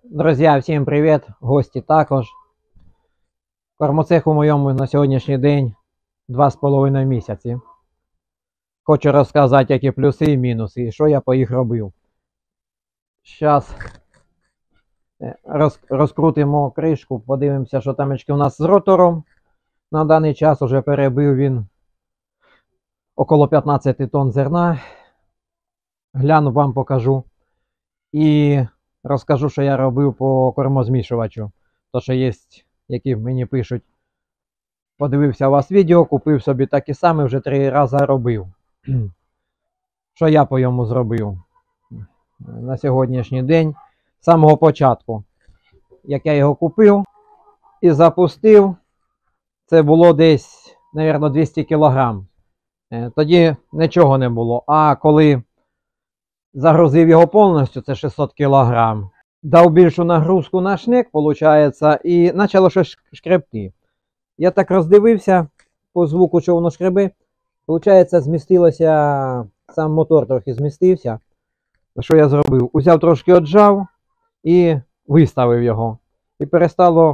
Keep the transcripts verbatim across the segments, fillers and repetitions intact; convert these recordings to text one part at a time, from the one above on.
Друзі, всім привіт! Гості також. Кормоцех у моєму на сьогоднішній день два з половиною місяці. Хочу розказати, які плюси і мінуси, і що я по їх робив. Зараз роз, розкрутимо кришку, подивимося, що там у нас з ротором. На даний час вже перебив він около п'ятнадцять тонн зерна. Гляну, вам покажу. І розкажу, що я робив по кормозмішувачу. То, що є, які мені пишуть, подивився у вас відео, купив собі такі самі, вже три рази робив. Що я по йому зробив на сьогоднішній день, з самого початку. Як я його купив і запустив, це було десь, мабуть, двісті кілограм. Тоді нічого не було. А коли загрузив його повністю, це шістсот кілограм. Дав більшу нагрузку на шнек, виходить, і почало щось шкребти. Я так роздивився по звуку, що воно шкреби. Виходить, змістилося, сам мотор трохи змістився. Що я зробив? Узяв трошки отжав і виставив його. І перестало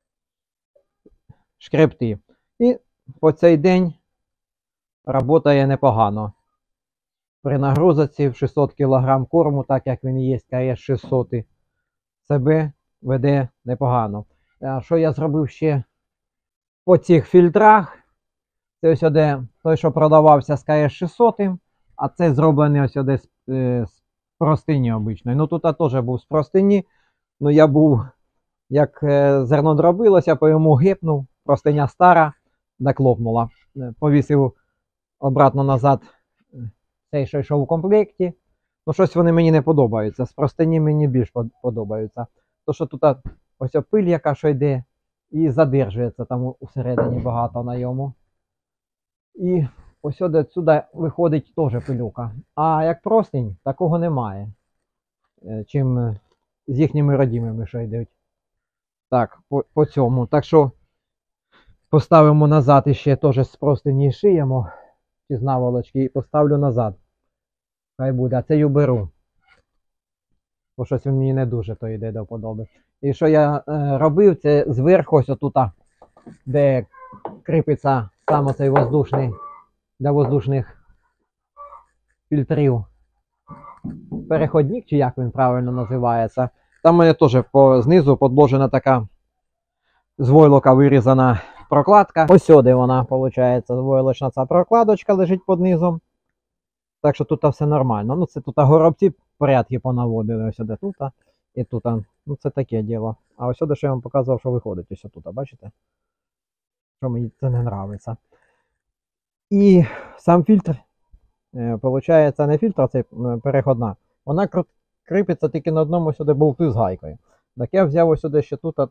шкребти. І по цей день працює непогано. При нагрузці в шістсот кілограм корму, так як він і є, ка ес шістсот, себе веде непогано. А що я зробив ще по цих фільтрах? Це ось де той, що продавався з ка ес шістсот, а це зроблений ось де з, з простині обичної. Ну тут теж був з простині, ну я був, як зерно дробилося, по йому гипнув, простиня стара, доклопнула. Повісив обратно назад цей, що йшов у комплекті. Ну, щось вони мені не подобаються. З простині мені більш подобаються. То, що тут ось пиль, яка що йде, і задержується там усередині багато на йому. І ось сюди виходить теж пилюка. А як простинь, такого немає. Чим з їхніми родимими, що йдуть. Так, по, по цьому. Так що поставимо назад і ще теж з простині шиємо. Чи з наволочки, і поставлю назад. Хай буде, а це й уберу. Бо щось він мені не дуже то йде до вподоби. І що я е, робив, це зверху ось отут, де кріпиться саме цей воздушний, для воздушних фільтрів. Переходник, чи як він правильно називається. Там у мене теж по знизу подложена така з войлока вирізана прокладка. Ось сюди вона, виходить, войлочна ця прокладочка лежить під низом. Так що тут все нормально. Ну це тут горобці порядки понаводили. Ось сюди тут і тут. Ну це таке діло. А ось сюди, що я вам показував, що виходить ось тут, бачите? Що мені це не подобається. І сам фільтр, виходить, не фільтр, а це переходна. Вона кріпиться тільки на одному сюди болти з гайкою. Так я взяв ось сюди ще тут,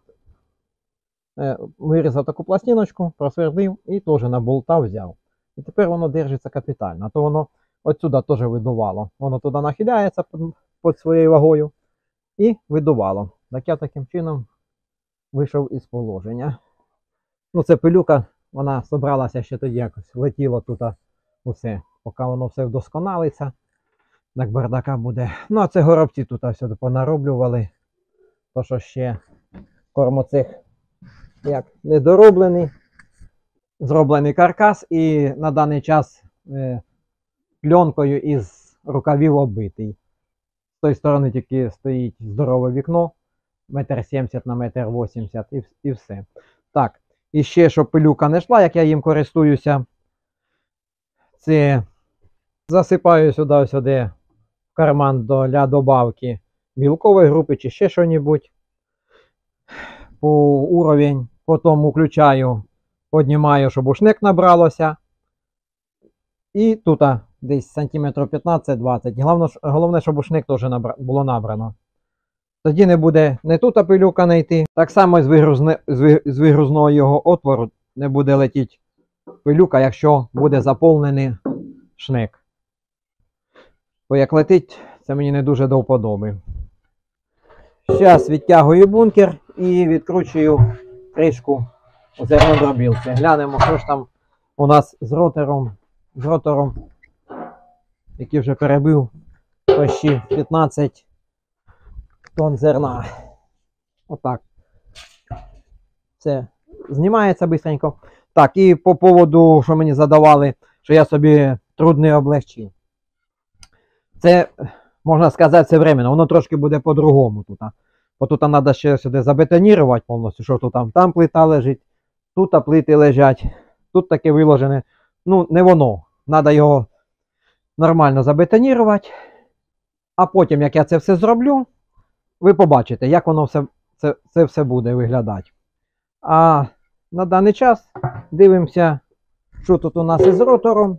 вирізав таку пластиночку, просвердив і теж на болта взяв. І тепер воно держиться капітально. А то воно отсюди теж видувало. Воно туди нахиляється під своєю вагою і видувало. Так я таким чином вийшов із положення. Ну це пилюка, вона зібралася ще тоді якось. Летіло тут усе. Поки воно все вдосконалиться, так бардака буде. Ну а це горобці тут все понароблювали. То що ще кормоцех як недороблений. Зроблений каркас і на даний час е, пленкою із рукавів оббитий. З тої сторони тільки стоїть здорове вікно, метр сімдесят на метр вісімдесят і, і все. Так, і ще, щоб пилюка не йшла, як я їм користуюся, це засипаю сюди, сюди в карман для добавки білкової групи чи ще що-небудь по уровень, потім включаю, піднімаю, щоб ушнек набралося. І тут десь сантиметрів п'ятнадцять-двадцять. Головне, головне, щоб ушнек теж набра... було набрано. Тоді не буде не тут пилюка не йти. Так само з, вигрузне... з вигрузного його отвору не буде летіти пилюка, якщо буде заповнений шнек. Бо як летить, це мені не дуже до вподоби. Зараз відтягую бункер і відкручую кришку зернодробілки. Глянемо, що ж там у нас з ротором, з ротором, який вже перебив почти п'ятнадцять тонн зерна. Отак. Це знімається швидко. Так, і по поводу, що мені задавали, що я собі труд не облегчив. Це, можна сказати, все временно. Воно трошки буде по-другому тут. Бо тут треба ще сюди забетонувати повністю, що тут там, там плита лежить, тут плити лежать, тут таке виложене. Ну, не воно. Треба його нормально забетонувати. А потім, як я це все зроблю, ви побачите, як воно все, це, це все буде виглядати. А на даний час дивимося, що тут у нас із ротором.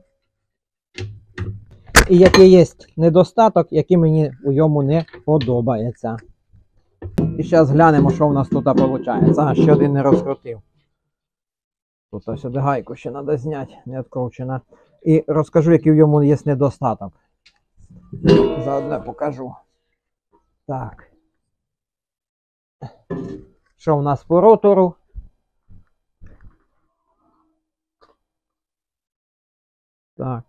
І який є недостаток, який мені у йому не подобається. І зараз глянемо, що в нас тут виходить. А, ще один не розкрутив. Тут ось сюди гайку ще треба зняти, не відкручена. І розкажу, який в йому є недостаток. Заодно покажу. Так. Що в нас по ротору? Так.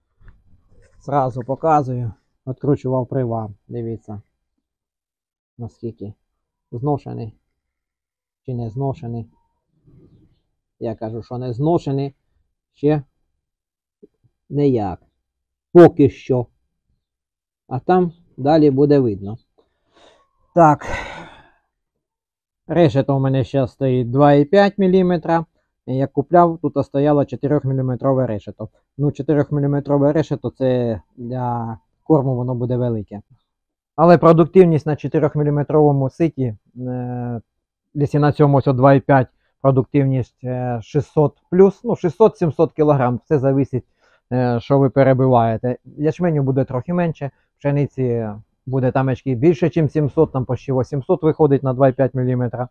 Зразу показую. Відкручував привар. Дивіться. Наскільки зношений. Чи не зношений. Я кажу, що не зношений. Ще ніяк. Поки що. А там далі буде видно. Так. Решето у мене ще стоїть два і п'ять міліметра. Я купляв, тут стояло чотирьохміліметрове решето. Ну, чотирьохміліметрове решето це для корму воно буде велике. Але продуктивність на чотирьохміліметровому ситі, е, якщо на цьому ось два і п'ять продуктивність е, шістсот плюс, ну шістсот-сімсот кілограм, все залежить, е, що ви перебиваєте. Ячменю буде трохи менше, пшениці буде там очки більше, ніж сімсот, там почти вісімсот виходить на два і п'ять міліметра.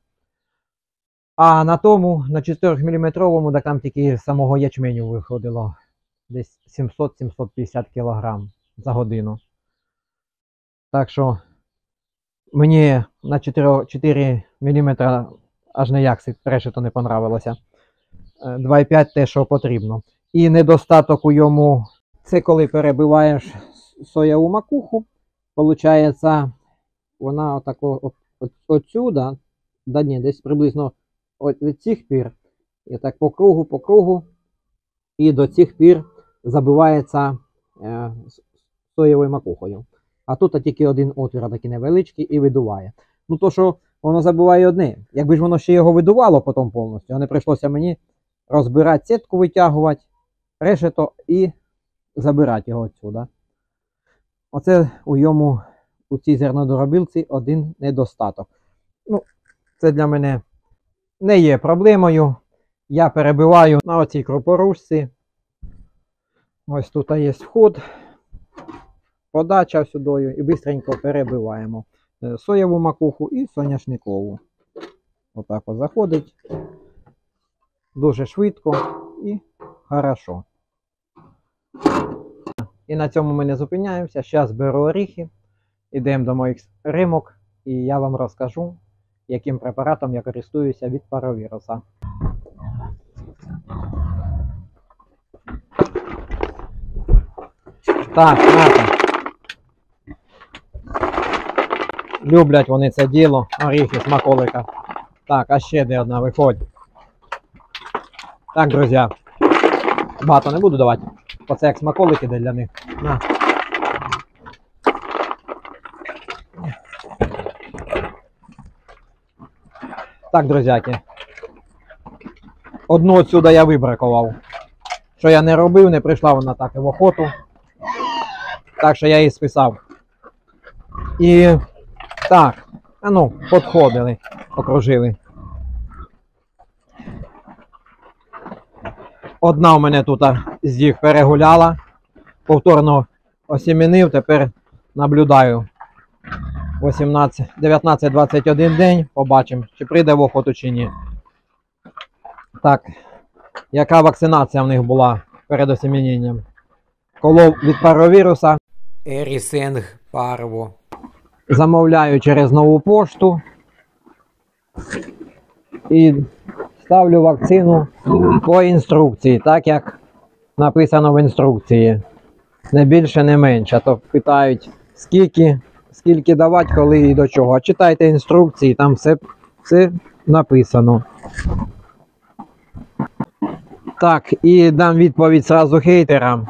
А на тому, на чотирьохміліметровому, так там тільки самого ячменю виходило десь сімсот-сімсот п'ятдесят кілограм за годину. Так що мені на чотири міліметри аж ніяк решето не понравилося. два і п'ять те, що потрібно. І недостаток у йому, це коли перебиваєш соєву макуху, виходить, вона отако от, от, отсюда, да ні, десь приблизно от від цих пір, і так по кругу, по кругу, і до цих пір забивається е, соєвою макухою. А тут тільки один отвір такий невеличкий і видуває. Ну то, що воно забиває одне. Якби ж воно ще його видувало потім повністю, а не прийшлося мені розбирати сітку, витягувати, решето і забирати його відсюди. Оце у йому, у цій зернодоробілці один недостаток. Ну, це для мене не є проблемою. Я перебиваю на оцій крупорушці. Ось тут є вход, подача сюди і швидко перебиваємо соєву макуху і соняшникову. Отак от заходить. Дуже швидко і хорошо. І на цьому ми не зупиняємося. Зараз беру оріхи, йдемо до моїх римок і я вам розкажу, яким препаратом я користуюся від паровіруса. Так, нате. Люблять вони це діло, оріхи, смаколика. Так, а ще де одна, виходь. Так, друзі, багато не буду давати, бо це як смаколики де для них. На. Так, друзяки. Одну отсюда я вибракував. Що я не робив, не прийшла вона так і в охоту. Так що я її списав. І так, а ну, підходили, окружили. Одна у мене тут з їх перегуляла. Повторно осімінив, тепер наблюдаю. дев'ятнадцять двадцять один день, побачимо, чи прийде в охоту, чи ні. Так, яка вакцинація в них була перед осіміненням? Колов від паровіруса. Ерісенг парво. Замовляю через нову пошту. І ставлю вакцину по інструкції, так як написано в інструкції. Не більше, не менше. А то питають, скільки, скільки давати, коли і до чого. Читайте інструкції, там все Все написано. Так, і дам відповідь зразу хейтерам.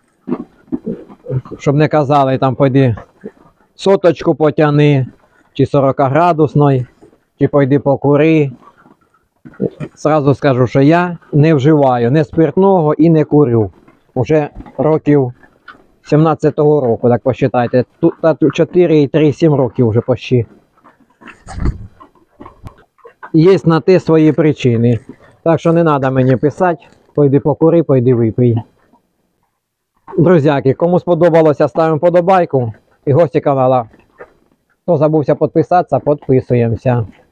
Щоб не казали, там пойди соточку потяни, чи сорок градусної, чи пойди покури. Зразу скажу, що я не вживаю не спиртного і не курю. Уже років сімнадцятого року, так посчитайте. Тут чотири три сім років вже почти. Є на те свої причини. Так що не треба мені писати, пойди покури, пойди випий. Друзяки, кому сподобалося, ставимо подобайку. І гості канала. Хто забувся підписатися, підписуємося.